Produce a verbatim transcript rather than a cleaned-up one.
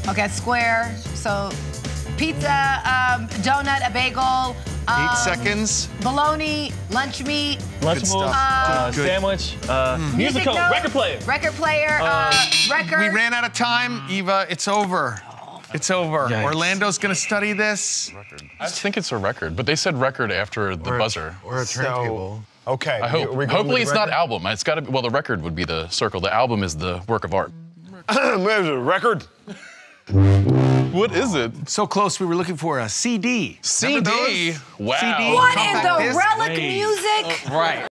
Okay, square. So pizza, um, donut, a bagel. Um, Eight seconds. Bologna, lunch meat. Lunchables, uh, Good. sandwich, uh, Music musical, note, record player. Record player, uh, record. We ran out of time, Eva. It's over. It's over. Yikes. Orlando's gonna study this. I think it's a record, but they said record after the Or- buzzer. Or a turntable. So, okay. I hope. Are we going Hopefully with it's not record? album. It's got to be, well, the record would be the circle. The album is the work of art. There's a record. What is it? So close, we were looking for a C D. C D? Wow. C D. What in Compact the disc? relic music? Right.